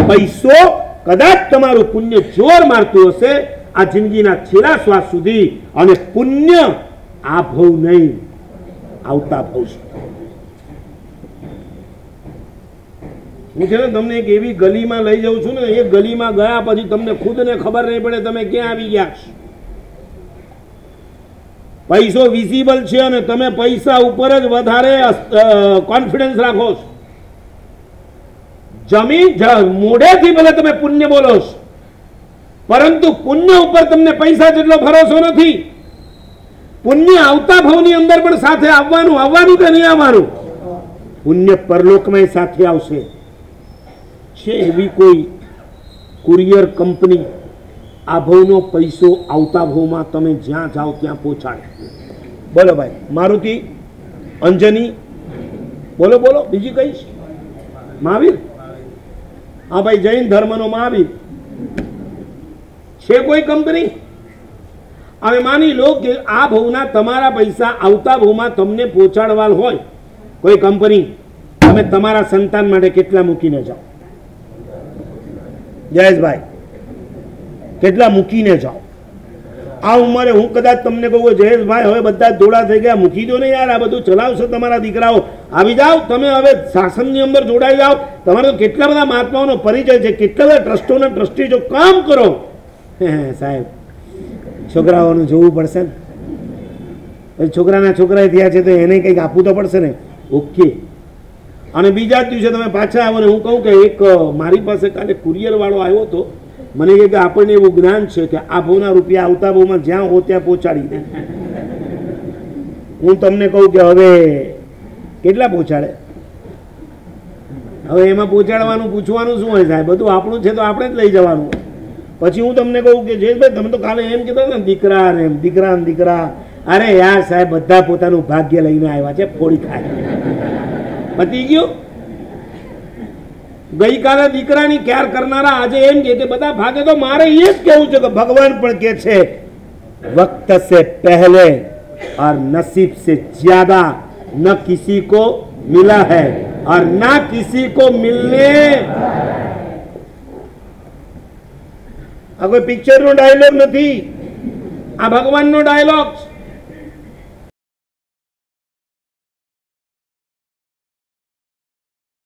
पैसो कदाच तमारू पुण्य जोर मारतु हशे आ जिंदगीना छेल्ला श्वास सुधी अने पुण्य आ भव नहीं आवता भव हूँ छे ने तमने एक एवी गलीमां लई जाऊं छुं ने ए गलीमां गया पछी तमने खुदने खबर नहीं पड़े तमे क्यां आवी गया पैसो विजिबल छे अने तमे पैसा उपर ज वधारे कॉन्फिडन्स राखो छो जमीन मोढेथी भले तमे पुण्य बोलो छो परंतु पुण्य उपर तमने पैसा जेटलो भरोસો નથી पुण्य आवता भवनी अंदर पण साथे आववानुं आववानुं के नहीं आववानुं पुण्य परलोकमां साथे आवशे छे एवी कोई कुरियर कंपनी आ भवनो पैसो आवता भवमां तमे ज्यां जाओ त्यां पहोंचाडे बोलो भाई मारुति अंजनी बोलो बोलो बीजी कई महावीर हाँ भाई जैन धर्मनो महावीर छे कोई कंपनी हवे मानी लो कि आ भवना तमारा पैसा आवता भवमां तमने पहोंचाडवा होय कोई कंपनी तमे तमारा संतान माटे केटला मूकीने जाओ जयेश भाई केटला मूकीने जाओ आ उमरे हूँ कदाच तमने कहूँ जयेश भाई हवे बधा धोळा थई गया मूकी दो ने यार आ बधुं चलावशो तमारा दीकराओ आवी जाओ तमे हवे शासननी अंदर जोडाई जाओ तमारे तो केटला बधा महात्माओनो परिचय छे केटला बधा ट्रस्टोना ट्रस्टी जो काम करो साहेब छोकराओने जोवुं पड़शे ने छोकराना छोकरा थया छे तो एने कंईक आपवुं तो पड़शे ने ओके अने बीजा दिवसे तमे पाछा आવો ने हूँ कहूँ के एक मारी पासे काले कुरियर वाळो आव्यो तो मने के आपणे एवुं ज्ञान छे के आ भवना रूपिया आवता भवमां ज्यां हो त्यां पहोंचाडी दे हूँ तमने कहूँ के हवे केटला पहोंचाडे हवे एमां पहोंचाडवानुं पूछवानुं शुं होय साहेब बधुं आपणुं छे तो आपणे ज लई जवानुं पछी हूँ तमने कहूँ कि जयेशभाई तमे तो काले एम कीधुं ने दीकरा ने दीकरा ने दीकरा अरे यार साहेब बधा पोतानुं भाग्य लईने आव्या छे फोड़ी खाय पती गयो गई काले दीकरानी क्यार करनारा आजे एम के बधा भागे तो मारे ये ज कहेवुं छे के भगवान पण कहे छे वक्त से पहले और नसीब से ज्यादा न किसी को मिला है और ना किसी को मिलने आ कोई पिक्चर नो डायलॉग नहीं आ भगवान नो डायलॉग